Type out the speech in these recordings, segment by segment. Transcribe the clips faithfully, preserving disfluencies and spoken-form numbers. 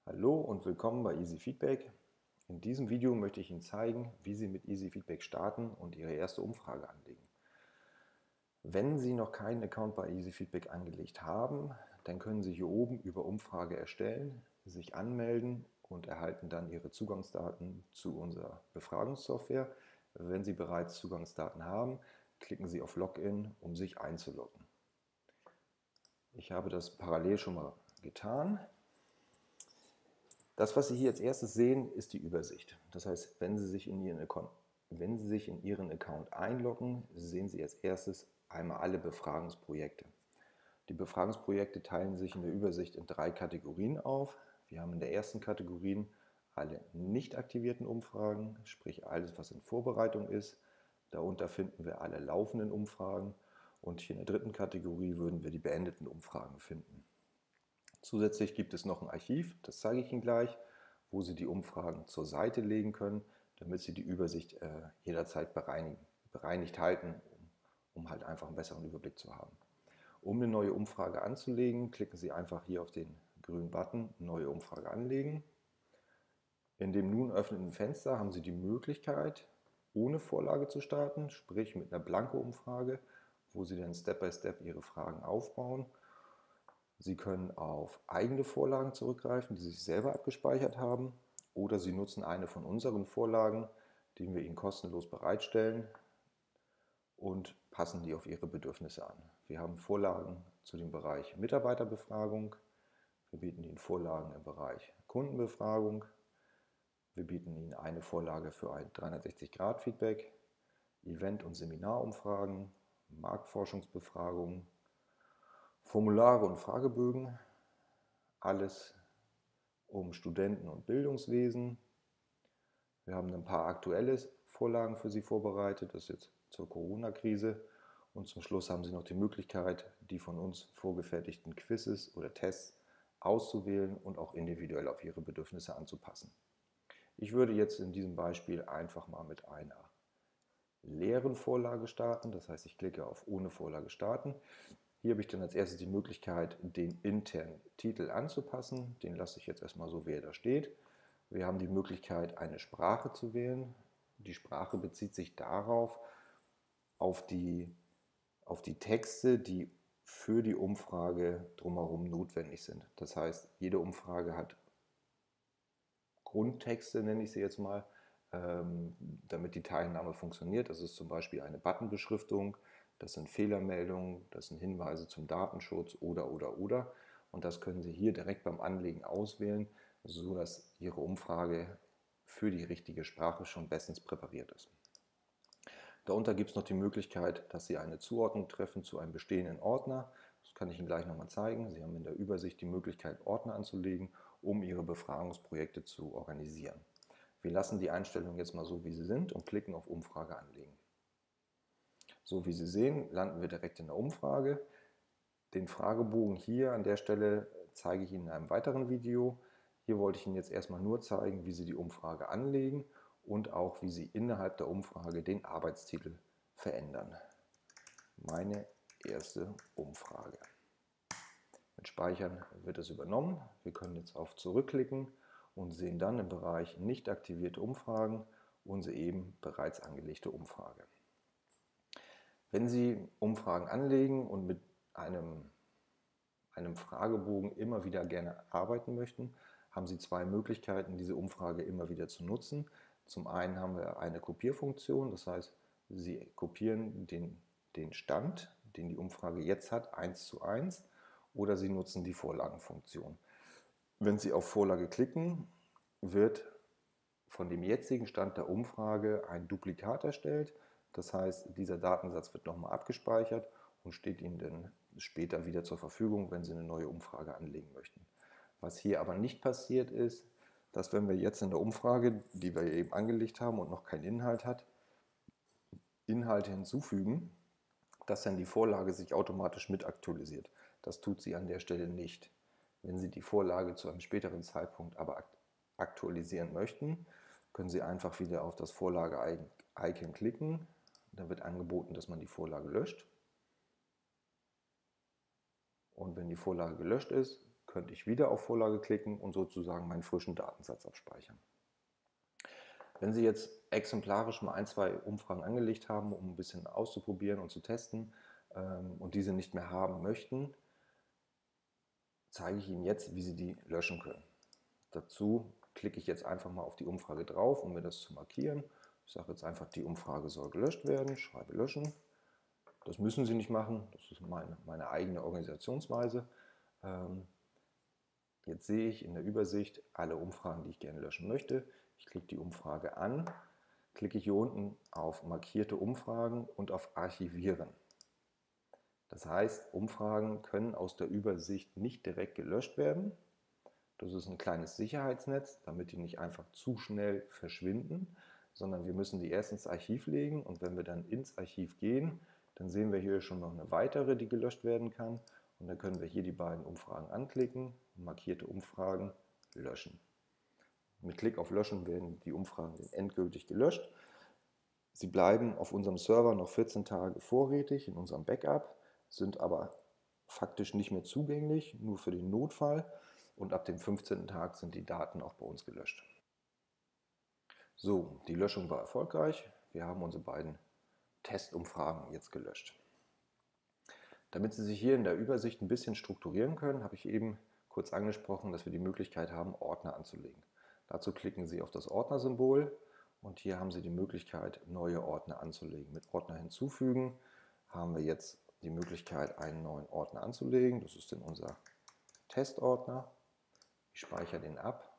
Hallo und willkommen bei Easy Feedback. In diesem Video möchte ich Ihnen zeigen, wie Sie mit Easy Feedback starten und Ihre erste Umfrage anlegen. Wenn Sie noch keinen Account bei Easy Feedback angelegt haben, dann können Sie hier oben über Umfrage erstellen, sich anmelden und erhalten dann Ihre Zugangsdaten zu unserer Befragungssoftware. Wenn Sie bereits Zugangsdaten haben, klicken Sie auf Login, um sich einzuloggen. Ich habe das parallel schon mal getan. Das, was Sie hier als erstes sehen, ist die Übersicht. Das heißt, wenn Sie sich in Ihren Account, wenn Sie sich in Ihren Account einloggen, sehen Sie als erstes einmal alle Befragungsprojekte. Die Befragungsprojekte teilen sich in der Übersicht in drei Kategorien auf. Wir haben in der ersten Kategorie alle nicht aktivierten Umfragen, sprich alles, was in Vorbereitung ist. Darunter finden wir alle laufenden Umfragen und hier in der dritten Kategorie würden wir die beendeten Umfragen finden. Zusätzlich gibt es noch ein Archiv, das zeige ich Ihnen gleich, wo Sie die Umfragen zur Seite legen können, damit Sie die Übersicht äh, jederzeit bereinigen, bereinigt halten, um, um halt einfach einen besseren Überblick zu haben. Um eine neue Umfrage anzulegen, klicken Sie einfach hier auf den grünen Button Neue Umfrage anlegen. In dem nun öffnenden Fenster haben Sie die Möglichkeit, ohne Vorlage zu starten, sprich mit einer Blanko-Umfrage, wo Sie dann Step by Step Ihre Fragen aufbauen. Sie können auf eigene Vorlagen zurückgreifen, die Sie sich selber abgespeichert haben, oder Sie nutzen eine von unseren Vorlagen, die wir Ihnen kostenlos bereitstellen und passen die auf Ihre Bedürfnisse an. Wir haben Vorlagen zu dem Bereich Mitarbeiterbefragung, wir bieten Ihnen Vorlagen im Bereich Kundenbefragung, wir bieten Ihnen eine Vorlage für ein dreihundertsechzig Grad Feedback, Event- und Seminarumfragen, Marktforschungsbefragungen, Formulare und Fragebögen, alles um Studenten- und Bildungswesen. Wir haben ein paar aktuelle Vorlagen für Sie vorbereitet, das ist jetzt zur Corona-Krise. Und zum Schluss haben Sie noch die Möglichkeit, die von uns vorgefertigten Quizzes oder Tests auszuwählen und auch individuell auf Ihre Bedürfnisse anzupassen. Ich würde jetzt in diesem Beispiel einfach mal mit einer leeren Vorlage starten, das heißt, ich klicke auf Ohne Vorlage starten. Hier habe ich dann als erstes die Möglichkeit, den internen Titel anzupassen. Den lasse ich jetzt erstmal so, wie er da steht. Wir haben die Möglichkeit, eine Sprache zu wählen. Die Sprache bezieht sich darauf, auf die, auf die Texte, die für die Umfrage drumherum notwendig sind. Das heißt, jede Umfrage hat Grundtexte, nenne ich sie jetzt mal, ähm, damit die Teilnahme funktioniert. Das ist zum Beispiel eine Buttonbeschriftung, das sind Fehlermeldungen, das sind Hinweise zum Datenschutz oder, oder, oder. Und das können Sie hier direkt beim Anlegen auswählen, sodass Ihre Umfrage für die richtige Sprache schon bestens präpariert ist. Darunter gibt es noch die Möglichkeit, dass Sie eine Zuordnung treffen zu einem bestehenden Ordner. Das kann ich Ihnen gleich nochmal zeigen. Sie haben in der Übersicht die Möglichkeit, Ordner anzulegen, um Ihre Befragungsprojekte zu organisieren. Wir lassen die Einstellungen jetzt mal so, wie sie sind und klicken auf Umfrage anlegen. So wie Sie sehen, landen wir direkt in der Umfrage. Den Fragebogen hier an der Stelle zeige ich Ihnen in einem weiteren Video. Hier wollte ich Ihnen jetzt erstmal nur zeigen, wie Sie die Umfrage anlegen und auch, wie Sie innerhalb der Umfrage den Arbeitstitel verändern. Meine erste Umfrage. Mit Speichern wird es übernommen. Wir können jetzt auf Zurückklicken und sehen dann im Bereich Nicht aktivierte Umfragen unsere eben bereits angelegte Umfrage. Wenn Sie Umfragen anlegen und mit einem, einem Fragebogen immer wieder gerne arbeiten möchten, haben Sie zwei Möglichkeiten, diese Umfrage immer wieder zu nutzen. Zum einen haben wir eine Kopierfunktion, das heißt, Sie kopieren den, den Stand, den die Umfrage jetzt hat, eins zu eins, oder Sie nutzen die Vorlagenfunktion. Wenn Sie auf Vorlage klicken, wird von dem jetzigen Stand der Umfrage ein Duplikat erstellt. Das heißt, dieser Datensatz wird nochmal abgespeichert und steht Ihnen dann später wieder zur Verfügung, wenn Sie eine neue Umfrage anlegen möchten. Was hier aber nicht passiert ist, dass wenn wir jetzt in der Umfrage, die wir eben angelegt haben und noch keinen Inhalt hat, Inhalte hinzufügen, dass dann die Vorlage sich automatisch mit aktualisiert. Das tut sie an der Stelle nicht. Wenn Sie die Vorlage zu einem späteren Zeitpunkt aber aktualisieren möchten, können Sie einfach wieder auf das Vorlage-Icon klicken. Dann wird angeboten, dass man die Vorlage löscht. Und wenn die Vorlage gelöscht ist, könnte ich wieder auf Vorlage klicken und sozusagen meinen frischen Datensatz abspeichern. Wenn Sie jetzt exemplarisch mal ein, zwei Umfragen angelegt haben, um ein bisschen auszuprobieren und zu testen ähm, und diese nicht mehr haben möchten, zeige ich Ihnen jetzt, wie Sie die löschen können. Dazu klicke ich jetzt einfach mal auf die Umfrage drauf, um mir das zu markieren. Ich sage jetzt einfach, die Umfrage soll gelöscht werden, schreibe löschen. Das müssen Sie nicht machen, das ist meine, meine eigene Organisationsweise. Ähm, jetzt sehe ich in der Übersicht alle Umfragen, die ich gerne löschen möchte. Ich klicke die Umfrage an, klicke ich hier unten auf markierte Umfragen und auf Archivieren. Das heißt, Umfragen können aus der Übersicht nicht direkt gelöscht werden. Das ist ein kleines Sicherheitsnetz, damit die nicht einfach zu schnell verschwinden, sondern wir müssen die erst ins Archiv legen und wenn wir dann ins Archiv gehen, dann sehen wir hier schon noch eine weitere, die gelöscht werden kann und dann können wir hier die beiden Umfragen anklicken, markierte Umfragen löschen. Mit Klick auf Löschen werden die Umfragen endgültig gelöscht. Sie bleiben auf unserem Server noch vierzehn Tage vorrätig in unserem Backup, sind aber faktisch nicht mehr zugänglich, nur für den Notfall. Und ab dem fünfzehnten Tag sind die Daten auch bei uns gelöscht. So, die Löschung war erfolgreich. Wir haben unsere beiden Testumfragen jetzt gelöscht. Damit Sie sich hier in der Übersicht ein bisschen strukturieren können, habe ich eben kurz angesprochen, dass wir die Möglichkeit haben, Ordner anzulegen. Dazu klicken Sie auf das Ordnersymbol und hier haben Sie die Möglichkeit, neue Ordner anzulegen. Mit Ordner hinzufügen haben wir jetzt die Möglichkeit, einen neuen Ordner anzulegen. Das ist dann unser Testordner. Ich speichere den ab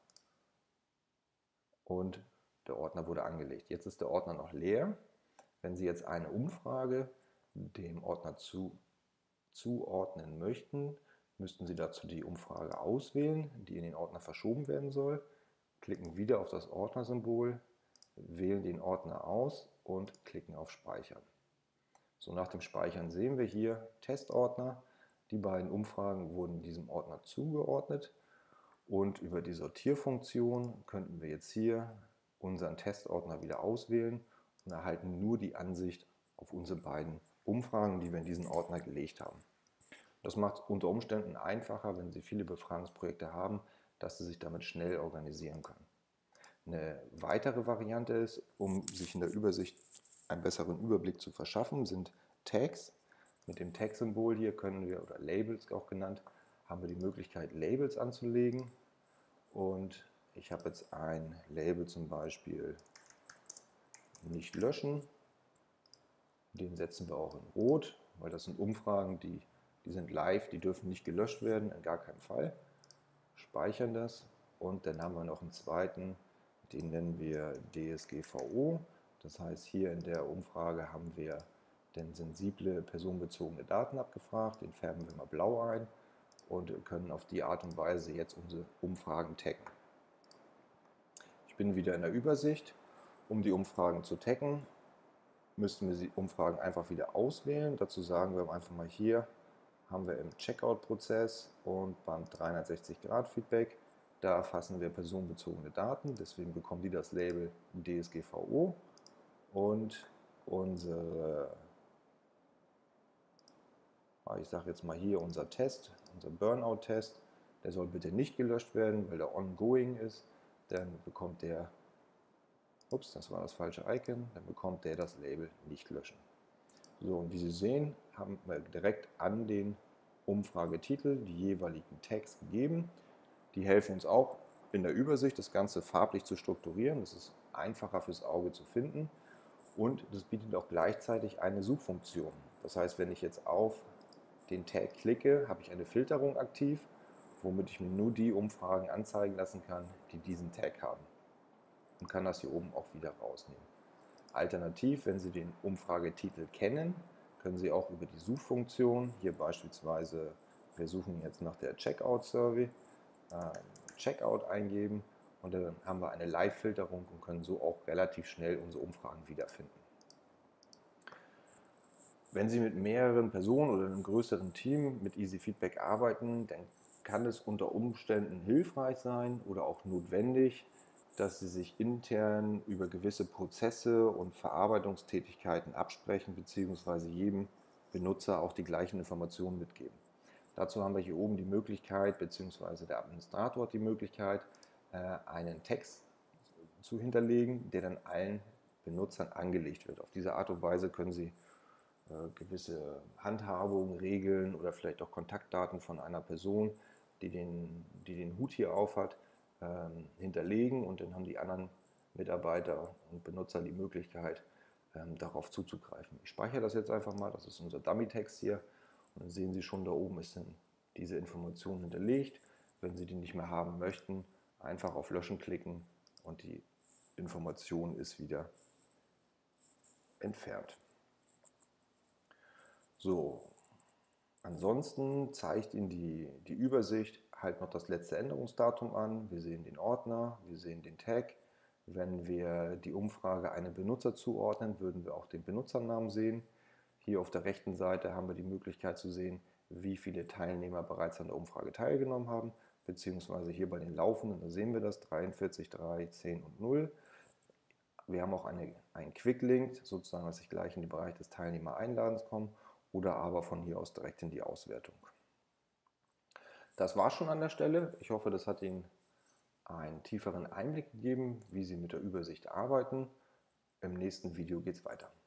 und der Ordner wurde angelegt. Jetzt ist der Ordner noch leer. Wenn Sie jetzt eine Umfrage dem Ordner zu, zuordnen möchten, müssten Sie dazu die Umfrage auswählen, die in den Ordner verschoben werden soll. Klicken wieder auf das Ordnersymbol, wählen den Ordner aus und klicken auf Speichern. So, nach dem Speichern sehen wir hier Testordner. Die beiden Umfragen wurden diesem Ordner zugeordnet. Und über die Sortierfunktion könnten wir jetzt hier unseren Testordner wieder auswählen und erhalten nur die Ansicht auf unsere beiden Umfragen, die wir in diesen Ordner gelegt haben. Das macht es unter Umständen einfacher, wenn Sie viele Befragungsprojekte haben, dass Sie sich damit schnell organisieren können. Eine weitere Variante ist, um sich in der Übersicht einen besseren Überblick zu verschaffen, sind Tags. Mit dem Tag-Symbol hier können wir, oder Labels auch genannt, haben wir die Möglichkeit, Labels anzulegen. Und ich habe jetzt ein Label zum Beispiel nicht löschen. Den setzen wir auch in Rot, weil das sind Umfragen, die, die sind live, die dürfen nicht gelöscht werden, in gar keinem Fall. Speichern das und dann haben wir noch einen zweiten, den nennen wir D S G V O. Das heißt, hier in der Umfrage haben wir denn sensible personenbezogene Daten abgefragt, den färben wir mal blau ein und können auf die Art und Weise jetzt unsere Umfragen taggen. Ich bin wieder in der Übersicht. Um die Umfragen zu taggen, müssten wir die Umfragen einfach wieder auswählen. Dazu sagen wir einfach mal hier, haben wir im Checkout-Prozess und beim dreihundertsechzig Grad Feedback, da erfassen wir personenbezogene Daten, deswegen bekommen die das Label D S G V O und unsere, ich sage jetzt mal hier unser Test, unser Burnout-Test, der soll bitte nicht gelöscht werden, weil der ongoing ist, dann bekommt der, ups, das war das falsche Icon, dann bekommt der das Label nicht löschen. So, und wie Sie sehen, haben wir direkt an den Umfragetitel die jeweiligen Tags gegeben. Die helfen uns auch in der Übersicht, das Ganze farblich zu strukturieren. Das ist einfacher fürs Auge zu finden und das bietet auch gleichzeitig eine Suchfunktion. Das heißt, wenn ich jetzt auf den Tag klicke, habe ich eine Filterung aktiv, womit ich mir nur die Umfragen anzeigen lassen kann, die diesen Tag haben. Und kann das hier oben auch wieder rausnehmen. Alternativ, wenn Sie den Umfragetitel kennen, können Sie auch über die Suchfunktion, hier beispielsweise, wir suchen jetzt nach der Checkout-Survey, äh, Checkout eingeben und dann haben wir eine Live-Filterung und können so auch relativ schnell unsere Umfragen wiederfinden. Wenn Sie mit mehreren Personen oder einem größeren Team mit Easy Feedback arbeiten, dann kann es unter Umständen hilfreich sein oder auch notwendig, dass Sie sich intern über gewisse Prozesse und Verarbeitungstätigkeiten absprechen bzw. jedem Benutzer auch die gleichen Informationen mitgeben. Dazu haben wir hier oben die Möglichkeit, beziehungsweise der Administrator hat die Möglichkeit, einen Text zu hinterlegen, der dann allen Benutzern angelegt wird. Auf diese Art und Weise können Sie gewisse Handhabungen, Regeln oder vielleicht auch Kontaktdaten von einer Person, die den, die den Hut hier aufhat, ähm, hinterlegen, und dann haben die anderen Mitarbeiter und Benutzer die Möglichkeit, ähm, darauf zuzugreifen. Ich speichere das jetzt einfach mal, das ist unser Dummy-Text hier, und dann sehen Sie schon, da oben ist dann diese Information hinterlegt. Wenn Sie die nicht mehr haben möchten, einfach auf Löschen klicken und die Information ist wieder entfernt. So, ansonsten zeigt Ihnen die, die Übersicht halt noch das letzte Änderungsdatum an. Wir sehen den Ordner, wir sehen den Tag. Wenn wir die Umfrage einem Benutzer zuordnen, würden wir auch den Benutzernamen sehen. Hier auf der rechten Seite haben wir die Möglichkeit zu sehen, wie viele Teilnehmer bereits an der Umfrage teilgenommen haben, beziehungsweise hier bei den Laufenden, da sehen wir das, dreiundvierzig, drei, zehn und null. Wir haben auch eine, einen Quick-Link, sozusagen, dass ich gleich in den Bereich des Teilnehmer-Einladens komme, oder aber von hier aus direkt in die Auswertung. Das war schon an der Stelle. Ich hoffe, das hat Ihnen einen tieferen Einblick gegeben, wie Sie mit der Übersicht arbeiten. Im nächsten Video geht es weiter.